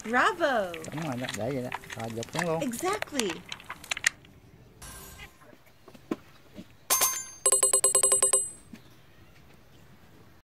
Bravo. Đúng rồi đó, để vậy đó. Rồi dục xuống luôn. Exactly.